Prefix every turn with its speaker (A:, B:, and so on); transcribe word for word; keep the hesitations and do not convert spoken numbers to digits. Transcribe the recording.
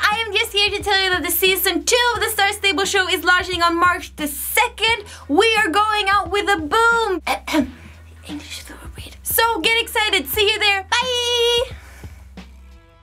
A: I am just here to tell you that the season two of the Star Stable show is launching on March the second. We are going out with a boom. English is overrated. So get excited. See you there.